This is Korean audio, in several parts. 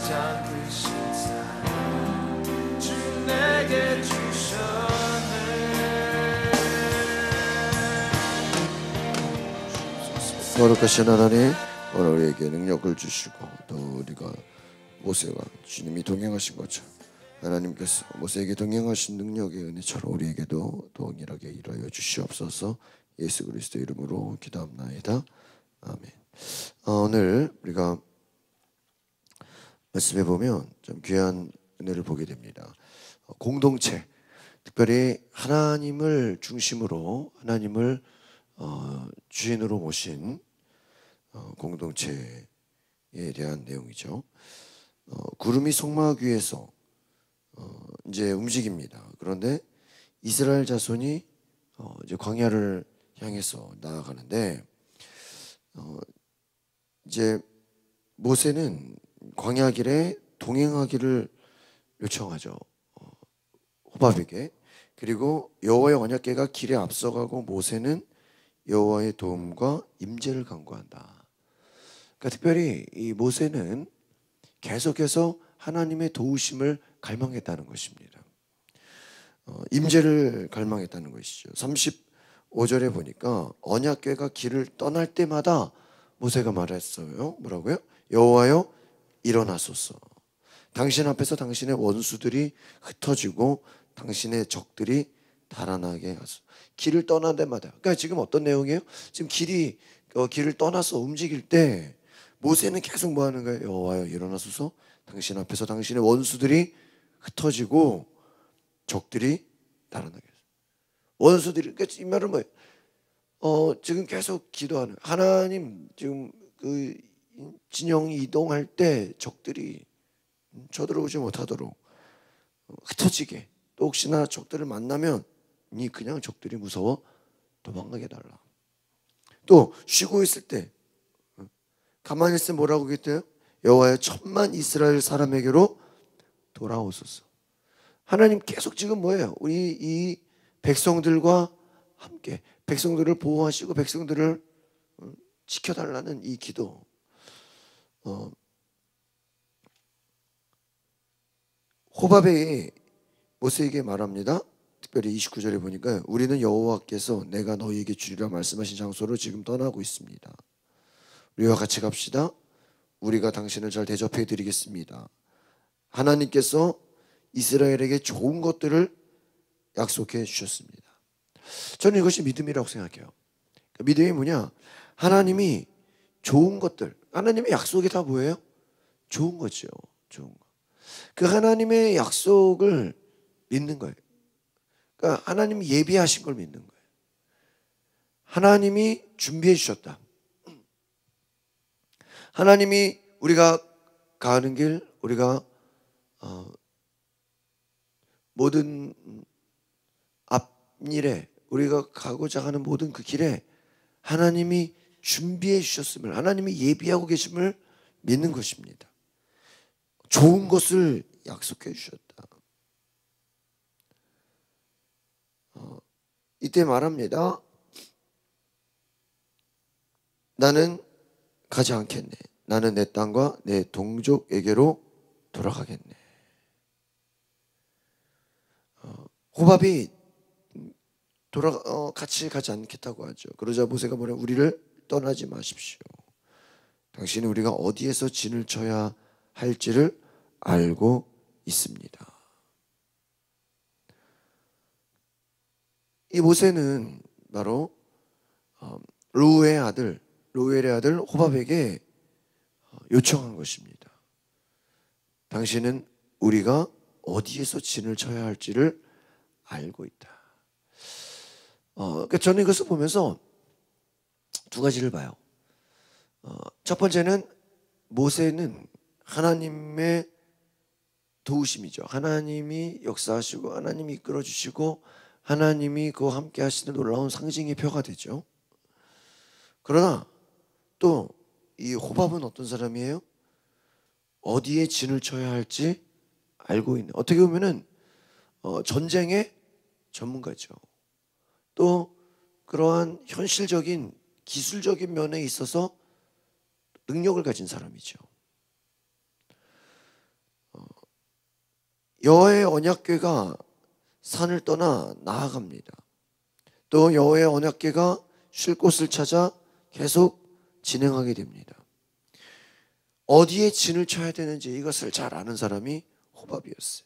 가장 크신 사랑 주 내게 주셨네. 거룩하신 하나님, 오늘 우리에게 능력을 주시고 또 우리가 모세와 주님이 동행하신 것처럼 하나님께서 모세에게 동행하신 능력의 은혜처럼 우리에게도 동일하게 일하여 주시옵소서. 예수 그리스도 이름으로 기도합나이다. 아멘. 오늘 우리가 말씀해 보면 좀 귀한 은혜를 보게 됩니다. 공동체, 특별히 하나님을 중심으로 하나님을 주인으로 모신 공동체에 대한 내용이죠. 구름이 성막 위에서 이제 움직입니다. 그런데 이스라엘 자손이 이제 광야를 향해서 나아가는데 이제 모세는 광야길에 동행하기를 요청하죠. 호밥에게. 그리고 여호와의 언약궤가 길에 앞서가고 모세는 여호와의 도움과 임재를 간구한다. 그러니까 특별히 이 모세는 계속해서 하나님의 도우심을 갈망했다는 것입니다. 임재를 갈망했다는 것이죠. 35절에 보니까 언약궤가 길을 떠날 때마다 모세가 말했어요. 뭐라고요? 여호와여 일어나소서. 당신 앞에서 당신의 원수들이 흩어지고 당신의 적들이 달아나게 하소서. 길을 떠날 때마다. 그러니까 지금 어떤 내용이에요? 지금 길을 떠나서 움직일 때 모세는 계속 뭐 하는 거예요? 여호와여 일어나소서. 당신 앞에서 당신의 원수들이 흩어지고 적들이 달아나게 하소서. 원수들이, 그러니까 이 말은 뭐예요? 지금 계속 기도하는 하나님, 지금 그 진영이 이동할 때 적들이 쳐들어오지 못하도록 흩어지게, 또 혹시나 적들을 만나면 그냥 적들이 무서워 도망가게 달라. 또 쉬고 있을 때 가만히 있으면 뭐라고 그랬대요? 여호와여 천만 이스라엘 사람에게로 돌아오소서. 하나님 계속 지금 뭐예요? 우리 이 백성들과 함께 백성들을 보호하시고 백성들을 지켜달라는 이 기도. 호밥이 모세에게 말합니다. 특별히 29절에 보니까 우리는 여호와께서 내가 너희에게 주리라 말씀하신 장소로 지금 떠나고 있습니다. 우리와 같이 갑시다. 우리가 당신을 잘 대접해 드리겠습니다. 하나님께서 이스라엘에게 좋은 것들을 약속해 주셨습니다. 저는 이것이 믿음이라고 생각해요. 믿음이 뭐냐? 하나님이 좋은 것들, 하나님의 약속이 다 뭐예요? 좋은 거죠. 좋은 거. 그 하나님의 약속을 믿는 거예요. 그러니까 하나님이 예비하신 걸 믿는 거예요. 하나님이 준비해 주셨다. 하나님이 우리가 가는 길, 우리가 모든 앞일에 우리가 가고자 하는 모든 그 길에 하나님이 준비해 주셨음을, 하나님이 예비하고 계심을 믿는 것입니다. 좋은 것을 약속해 주셨다. 이때 말합니다. 나는 가지 않겠네. 나는 내 땅과 내 동족에게로 돌아가겠네. 호밥이 같이 가지 않겠다고 하죠. 그러자 모세가 뭐냐? 우리를 떠나지 마십시오. 당신이 우리가 어디에서 진을 쳐야 할지를 알고 있습니다. 이 모세는 바로 루엘의 아들 호밥에게 요청한 것입니다. 당신은 우리가 어디에서 진을 쳐야 할지를 알고 있다. 그러니까 저는 이것을 보면서 두 가지를 봐요. 첫 번째는 모세는 하나님의 도우심이죠. 하나님이 역사하시고 하나님이 이끌어 주시고 하나님이 그와 함께 하시는 놀라운 상징의 표가 되죠. 그러나 또 이 호밥은 어떤 사람이에요? 어디에 진을 쳐야 할지 알고 있는, 어떻게 보면은 전쟁의 전문가죠. 또 그러한 현실적인 기술적인 면에 있어서 능력을 가진 사람이죠. 여호와의 언약궤가 산을 떠나 나아갑니다. 또 여호와의 언약궤가 쉴 곳을 찾아 계속 진행하게 됩니다. 어디에 진을 쳐야 되는지 이것을 잘 아는 사람이 호밥이었어요.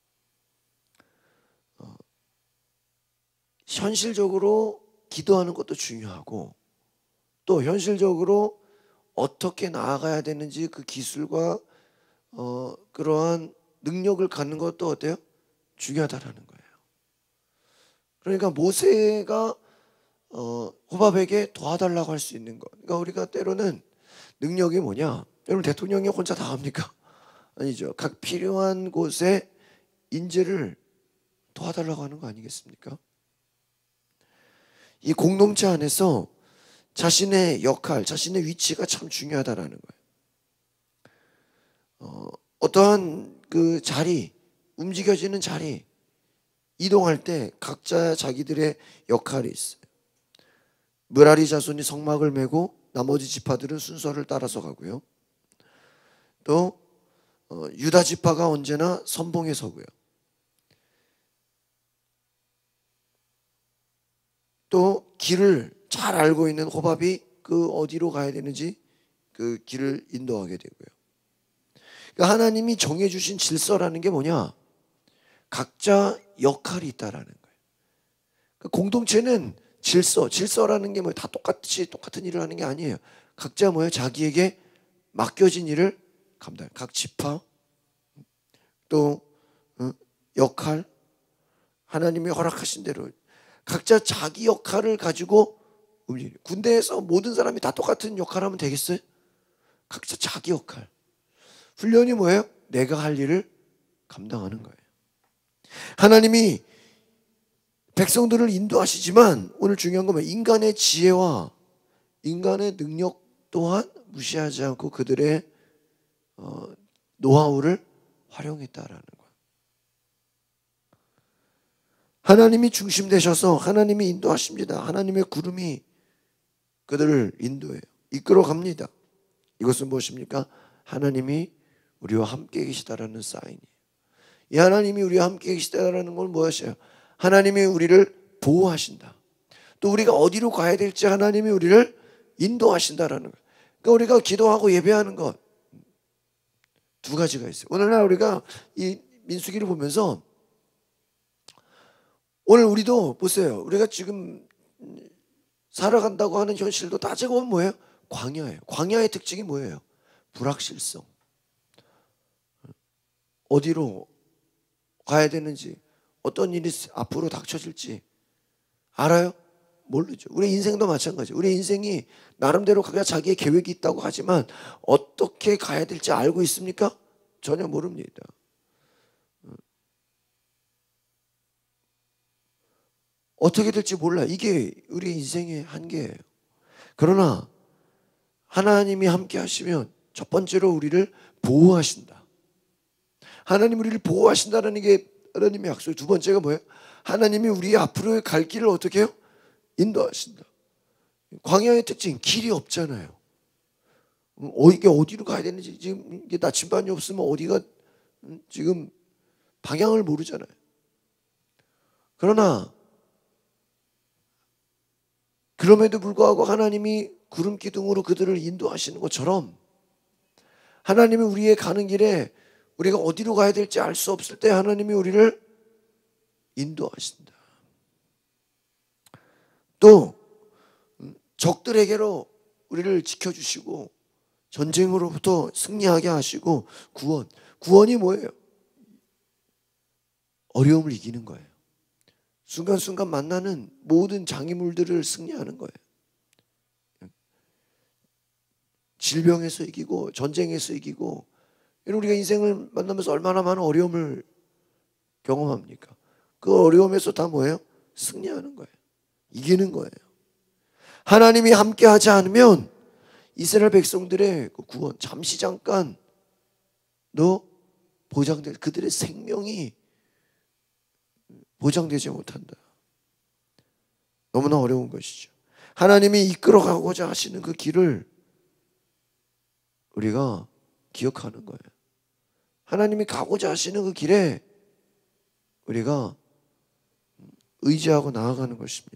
현실적으로 기도하는 것도 중요하고 또 현실적으로 어떻게 나아가야 되는지 그 기술과 그러한 능력을 갖는 것도 어때요? 중요하다라는 거예요. 그러니까 모세가 호밥에게 도와달라고 할 수 있는 것. 그러니까 우리가 때로는 능력이 뭐냐? 여러분 대통령이 혼자 다 합니까? 아니죠. 각 필요한 곳에 인재를 도와달라고 하는 거 아니겠습니까? 이 공동체 안에서 자신의 역할, 자신의 위치가 참 중요하다라는 거예요. 어떠한 그 자리, 움직여지는 자리, 이동할 때 각자 자기들의 역할이 있어요. 므라리 자손이 성막을 메고 나머지 지파들은 순서를 따라서 가고요. 또 유다 지파가 언제나 선봉에 서고요. 또 길을 잘 알고 있는 호밥이 그 어디로 가야 되는지 그 길을 인도하게 되고요. 그러니까 하나님이 정해주신 질서라는 게 뭐냐? 각자 역할이 있다라는 거예요. 그러니까 공동체는 질서라는 게 뭐 다 똑같은 일을 하는 게 아니에요. 각자 뭐예요? 자기에게 맡겨진 일을 감당. 각 지파 또 역할 하나님이 허락하신 대로 각자 자기 역할을 가지고 움직여요. 군대에서 모든 사람이 다 똑같은 역할을 하면 되겠어요? 각자 자기 역할. 훈련이 뭐예요? 내가 할 일을 감당하는 거예요. 하나님이 백성들을 인도하시지만 오늘 중요한 건 뭐예요? 인간의 지혜와 인간의 능력 또한 무시하지 않고 그들의 노하우를 활용했다라는 거예요. 하나님이 중심 되셔서 하나님이 인도하십니다. 하나님의 구름이 그들을 인도해요. 이끌어 갑니다. 이것은 무엇입니까? 하나님이 우리와 함께 계시다라는 사인이에요. 이 하나님이 우리와 함께 계시다라는 건 무엇이에요? 하나님이 우리를 보호하신다. 또 우리가 어디로 가야 될지 하나님이 우리를 인도하신다라는 거예요. 그러니까 우리가 기도하고 예배하는 것 두 가지가 있어요. 오늘날 우리가 이 민수기를 보면서 오늘 우리도 보세요. 우리가 지금 살아간다고 하는 현실도 따지고 보면 뭐예요? 광야예요. 광야의 특징이 뭐예요? 불확실성. 어디로 가야 되는지 어떤 일이 앞으로 닥쳐질지 알아요? 모르죠. 우리 인생도 마찬가지예요. 우리 인생이 나름대로 그가 자기의 계획이 있다고 하지만 어떻게 가야 될지 알고 있습니까? 전혀 모릅니다. 어떻게 될지 몰라. 이게 우리 인생의 한계예요. 그러나 하나님이 함께 하시면 첫 번째로 우리를 보호하신다. 하나님 우리를 보호하신다는 게 하나님의 약속. 두 번째가 뭐예요? 하나님이 우리 앞으로의 갈 길을 어떻게 해요? 인도하신다. 광야의 특징, 길이 없잖아요. 이게 어디로 가야 되는지 지금 이게 나침반이 없으면 어디가 지금 방향을 모르잖아요. 그러나 그럼에도 불구하고 하나님이 구름 기둥으로 그들을 인도하시는 것처럼 하나님이 우리의 가는 길에 우리가 어디로 가야 될지 알 수 없을 때 하나님이 우리를 인도하신다. 또 적들에게로 우리를 지켜주시고 전쟁으로부터 승리하게 하시고 구원이 뭐예요? 어려움을 이기는 거예요. 순간순간 만나는 모든 장애물들을 승리하는 거예요. 질병에서 이기고 전쟁에서 이기고 우리가 인생을 만나면서 얼마나 많은 어려움을 경험합니까? 그 어려움에서 다 뭐예요? 승리하는 거예요. 이기는 거예요. 하나님이 함께하지 않으면 이스라엘 백성들의 구원 잠시 잠깐 보장될 그들의 생명이 보장되지 못한다. 너무나 어려운 것이죠. 하나님이 이끌어가고자 하시는 그 길을 우리가 기억하는 거예요. 하나님이 가고자 하시는 그 길에 우리가 의지하고 나아가는 것입니다.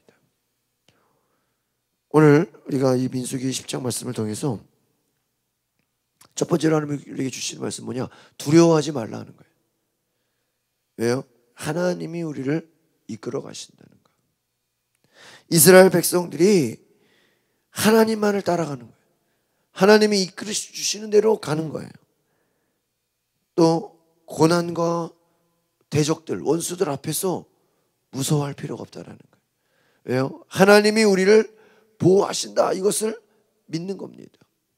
오늘 우리가 이 민수기 10장 말씀을 통해서 첫 번째로 하나님이 우리에게 주시는 말씀 뭐냐? 두려워하지 말라 하는 거예요. 왜요? 하나님이 우리를 이끌어 가신다는 거. 이스라엘 백성들이 하나님만을 따라가는 거예요. 하나님이 이끌어 주시는 대로 가는 거예요. 또 고난과 대적들, 원수들 앞에서 무서워할 필요가 없다라는 거예요. 왜요? 하나님이 우리를 보호하신다. 이것을 믿는 겁니다.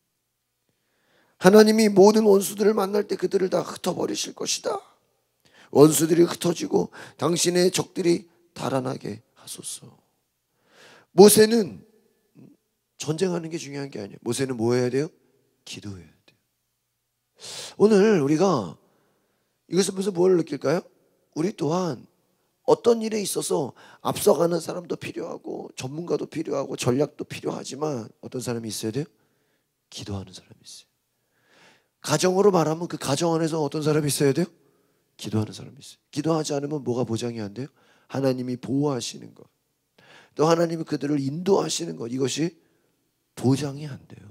하나님이 모든 원수들을 만날 때 그들을 다 흩어버리실 것이다. 원수들이 흩어지고 당신의 적들이 달아나게 하소서. 모세는 전쟁하는 게 중요한 게 아니에요. 모세는 뭐 해야 돼요? 기도해야 돼요. 오늘 우리가 이것을 보면서 뭘 느낄까요? 우리 또한 어떤 일에 있어서 앞서가는 사람도 필요하고 전문가도 필요하고 전략도 필요하지만 어떤 사람이 있어야 돼요? 기도하는 사람이 있어요. 가정으로 말하면 그 가정 안에서 어떤 사람이 있어야 돼요? 기도하는 사람이 있어요. 기도하지 않으면 뭐가 보장이 안 돼요? 하나님이 보호하시는 것, 또 하나님이 그들을 인도하시는 것, 이것이 보장이 안 돼요.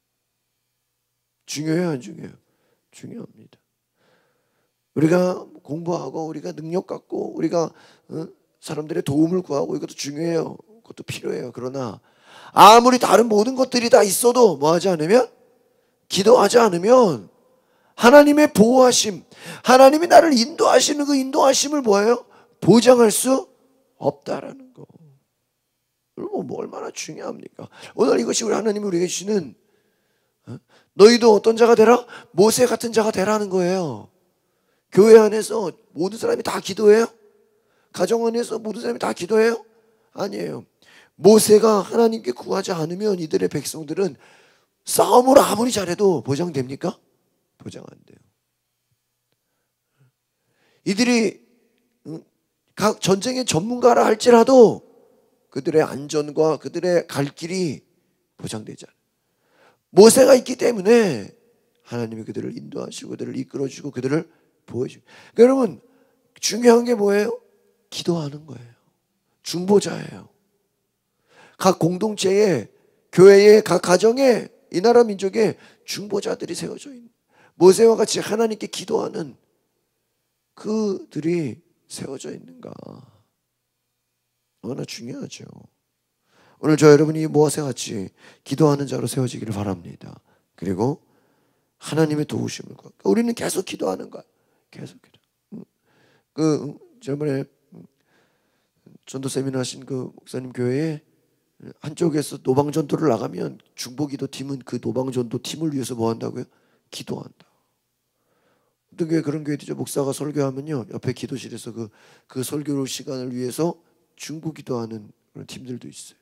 중요해요, 안 중요해요? 중요합니다. 우리가 공부하고 우리가 능력 갖고 우리가 사람들의 도움을 구하고 이것도 중요해요. 그것도 필요해요. 그러나 아무리 다른 모든 것들이 다 있어도 뭐 하지 않으면, 기도하지 않으면 하나님의 보호하심, 하나님이 나를 인도하시는 그 인도하심을 뭐예요? 보장할 수 없다라는 거. 여러분 뭐 얼마나 중요합니까? 오늘 이것이 우리 하나님이 우리에게 주시는, 너희도 어떤 자가 되라? 모세 같은 자가 되라는 거예요. 교회 안에서 모든 사람이 다 기도해요? 가정 안에서 모든 사람이 다 기도해요? 아니에요. 모세가 하나님께 구하지 않으면 이들의 백성들은 싸움을 아무리 잘해도 보장됩니까? 보장 안 돼요. 이들이 각 전쟁의 전문가라 할지라도 그들의 안전과 그들의 갈 길이 보장되지 않아요. 모세가 있기 때문에 하나님이 그들을 인도하시고 그들을 이끌어주고 그들을 보여주고. 그러니까 여러분 중요한 게 뭐예요? 기도하는 거예요. 중보자예요. 각 공동체에, 교회에, 각 가정에, 이 나라 민족에 중보자들이 세워져 있는, 모세와 같이 하나님께 기도하는 그들이 세워져 있는가, 얼마나 중요하죠. 오늘 저 여러분이 모아서 같이 기도하는 자로 세워지기를 바랍니다. 그리고 하나님의 도우심을 구하고, 우리는 계속 기도하는 거야. 계속 기도. 저번에 전도 세미나 하신 그 목사님 교회에 한쪽에서 노방전도를 나가면 중보기도 팀은 그 노방전도 팀을 위해서 뭐 한다고요? 기도한다. 어떤 교회 그런 교회도 있죠. 목사가 설교하면요 옆에 기도실에서 그 설교 시간을 위해서 중보기도하는 그런 팀들도 있어요.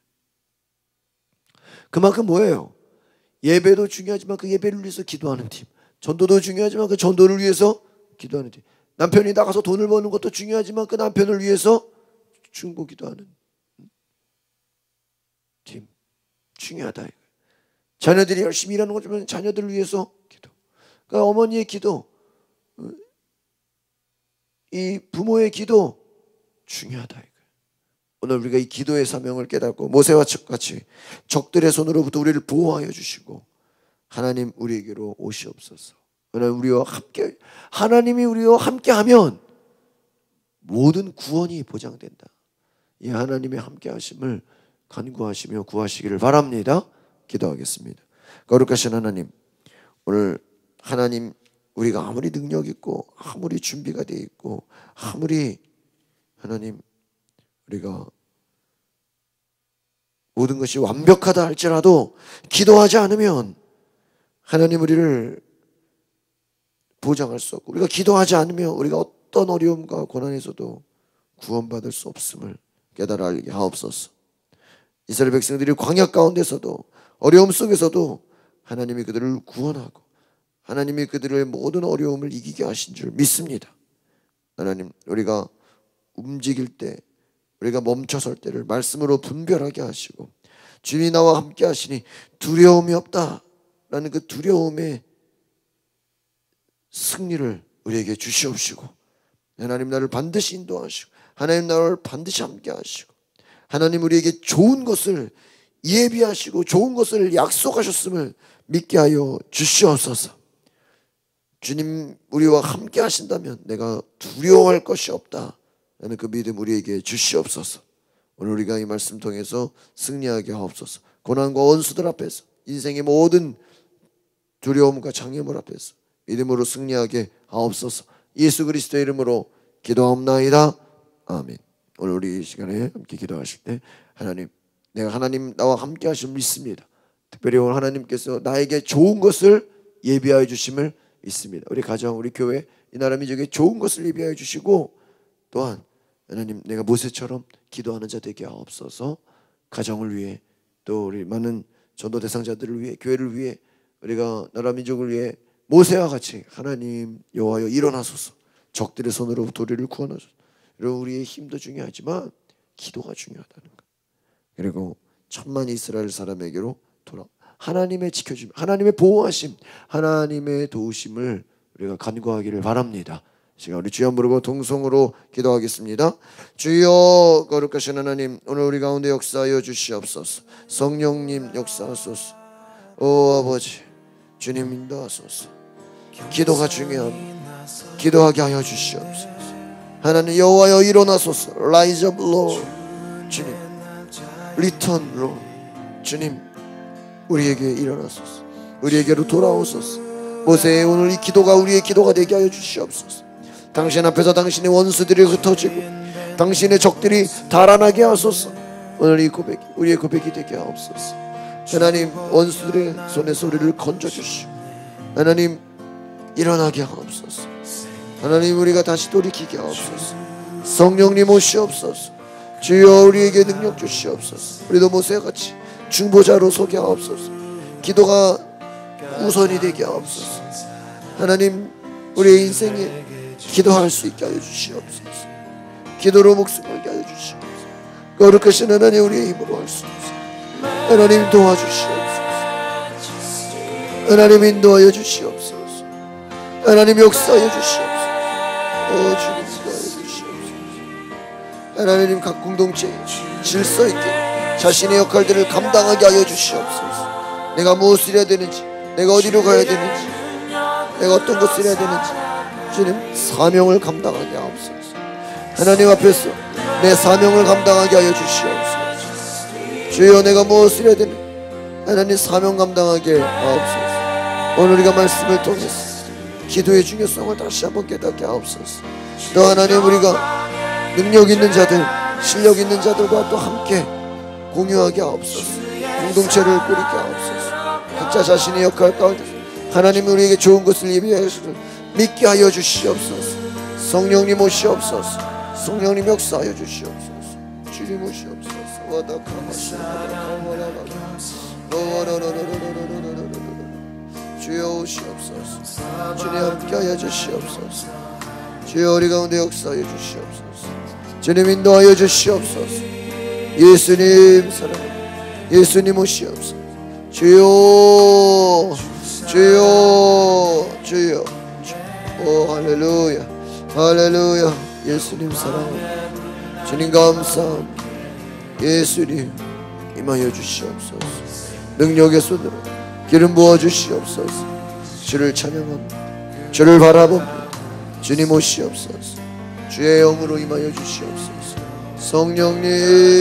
그만큼 뭐예요? 예배도 중요하지만 그 예배를 위해서 기도하는 팀, 전도도 중요하지만 그 전도를 위해서 기도하는 팀, 남편이 나가서 돈을 버는 것도 중요하지만 그 남편을 위해서 중보기도하는 팀, 중요하다. 자녀들이 열심히 일하는 거지만 자녀들을 위해서 기도. 그러니까 어머니의 기도, 이 부모의 기도 중요하다. 오늘 우리가 이 기도의 사명을 깨닫고 모세와 같이 적들의 손으로부터 우리를 보호하여 주시고 하나님 우리에게로 오시옵소서. 오늘 우리와 함께, 하나님이 우리와 함께하면 모든 구원이 보장된다. 이 하나님의 함께하심을 간구하시며 구하시기를 바랍니다. 기도하겠습니다. 거룩하신 하나님, 오늘 하나님 우리가 아무리 능력 있고 아무리 준비가 되어 있고 아무리 하나님 우리가 모든 것이 완벽하다 할지라도 기도하지 않으면 하나님 우리를 보장할 수 없고, 우리가 기도하지 않으면 우리가 어떤 어려움과 고난에서도 구원받을 수 없음을 깨달아 알게 하옵소서. 이스라엘 백성들이 광야 가운데서도 어려움 속에서도 하나님이 그들을 구원하고 하나님이 그들의 모든 어려움을 이기게 하신 줄 믿습니다. 하나님 우리가 움직일 때, 우리가 멈춰설 때를 말씀으로 분별하게 하시고 주님이 나와 함께 하시니 두려움이 없다라는 그 두려움의 승리를 우리에게 주시옵시고 하나님 나를 반드시 인도하시고 하나님 나를 반드시 함께 하시고 하나님 우리에게 좋은 것을 예비하시고 좋은 것을 약속하셨음을 믿게 하여 주시옵소서. 주님 우리와 함께 하신다면 내가 두려워할 것이 없다 라는 그 믿음 우리에게 주시옵소서. 오늘 우리가 이 말씀 통해서 승리하게 하옵소서. 고난과 원수들 앞에서 인생의 모든 두려움과 장애물 앞에서 믿음으로 승리하게 하옵소서. 예수 그리스도의 이름으로 기도하옵나이다. 아멘. 오늘 우리 이 시간에 함께 기도하실 때 하나님, 내가 하나님 나와 함께 하심을 믿습니다. 특별히 오늘 하나님께서 나에게 좋은 것을 예비하여 주심을 믿습니다. 우리 가정, 우리 교회, 이 나라 민족에 좋은 것을 예비하여 주시고 또한 하나님 내가 모세처럼 기도하는 자 되게 하옵소서. 가정을 위해 또 우리 많은 전도 대상자들을 위해 교회를 위해 우리가 나라 민족을 위해 모세와 같이 하나님 여호와여 일어나소서. 적들의 손으로부터 우리를 구원하소서. 여러분 우리의 힘도 중요하지만 기도가 중요하다는 것. 그리고 천만 이스라엘 사람에게로 돌아 하나님의 지켜주심, 하나님의 보호하심, 하나님의 도우심을 우리가 간구하기를 바랍니다. 시간 우리 주여 부르고 동성으로 기도하겠습니다. 주여 거룩하신 하나님, 오늘 우리 가운데 역사하여 주시옵소서. 성령님 역사하소서. 오 아버지, 주님 인도하소서. 기도가 중요합니다. 기도하게 하여 주시옵소서. 하나님 여호와여 일어나소서. Rise up Lord. 주님 Return Lord. 주님 우리에게 일어나소서. 우리에게로 돌아오소서. 모세의 오늘 이 기도가 우리의 기도가 되게 하여 주시옵소서. 당신 앞에서 당신의 원수들이 흩어지고 당신의 적들이 달아나게 하소서. 오늘 이 고백이 우리의 고백이 되게 하옵소서. 하나님 원수들의 손에서 우리를 건져주시고 하나님 일어나게 하옵소서. 하나님 우리가 다시 돌이키게 하옵소서. 성령님 오시옵소서. 주여 우리에게 능력 주시옵소서. 우리도 모세같이 중보자로 서게 하옵소서. 기도가 우선이 되게 하옵소서. 하나님 우리의 인생에 기도할 수 있게 하여 주시옵소서. 기도로 목숨 걸게 하여 주시옵소서. 거룩하신 하나님 우리의 힘으로 할 수 없소서. 하나님 도와주시옵소서. 하나님 인도하여 주시옵소서. 하나님 역사하여 주시옵소서. 주님 인도하여 주시옵소서. 하나님 각 공동체에 질서 있게 자신의 역할들을 감당하게 하여 주시옵소서. 내가 무엇을 해야 되는지, 내가 어디로 가야 되는지, 내가 어떤 것을 해야 되는지 주님 사명을 감당하게 하옵소서. 하나님 앞에서 내 사명을 감당하게 하여 주시옵소서. 주여 내가 무엇을 해야 되는지 하나님 사명 감당하게 하옵소서. 오늘 우리가 말씀을 통해서 기도의 중요성을 다시 한번 깨닫게 하옵소서. 또 하나님 우리가 능력 있는 자들, 실력 있는 자들과 또 함께 공유하게 하옵소서. 공동체를 꾸리게 하옵소서. 각자 자신의 역할 가운데 하나님이 우리에게 좋은 것을 예비하여서 믿게 하여 주시옵소서. 성령님 오시옵소서. 성령님 역사하여 주시옵소서. 주님 오시옵소서. 주여 오시옵소서. 주님 함께하여 주시옵소서. 주여 우리 가운데 역사하여 주시옵소서. 주님 인도하여 주시옵소서. 예수님 사랑합니다. 예수님 오시옵소서. 주여 주여 주여. 오 할렐루야 할렐루야. 예수님 사랑합니다. 주님 감사합니다. 예수님 임하여 주시옵소서. 능력의 손으로 기름 부어 주시옵소서. 주를 찬양합니다. 주를 바라봅니다. 주님 오시옵소서. 주의 영으로 임하여 주시옵소서. 성령님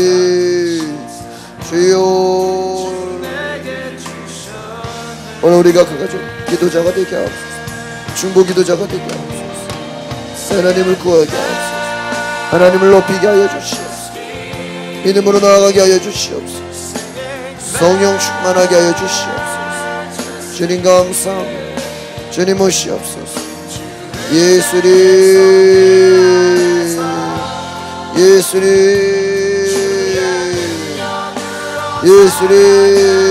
주여 오늘 우리가 그 가족 기도자가 되게 하옵소서. 중보 기도자가 되게 하옵소서. 하나님을 구하게 하옵소서. 하나님을 높이게 하여 주시옵소서. 믿음으로 나아가게 하여 주시옵소서. 성령 충만하게 하여 주시옵소서. 주님 감사합니다. 주님 오시옵소서. 예수님 예수님 예수님